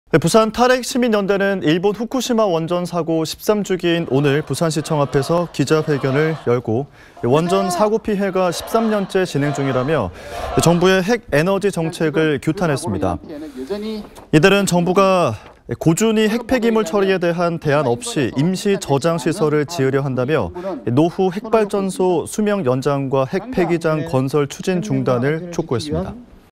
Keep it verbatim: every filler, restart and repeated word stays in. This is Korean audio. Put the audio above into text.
네, 부산 탈핵시민연대는 일본 후쿠시마 원전 사고 십삼 주기인 오늘 부산시청 앞에서 기자회견을 열고 원전 사고 피해가 십삼 년째 진행 중이라며 정부의 핵 에너지 정책을 규탄했습니다. 이들은 정부가 고준위 핵 폐기물 처리에 대한 대안 없이 임시 저장 시설을 지으려 한다며 노후 핵발전소 수명 연장과 핵 폐기장 건설 추진 중단을 촉구했습니다.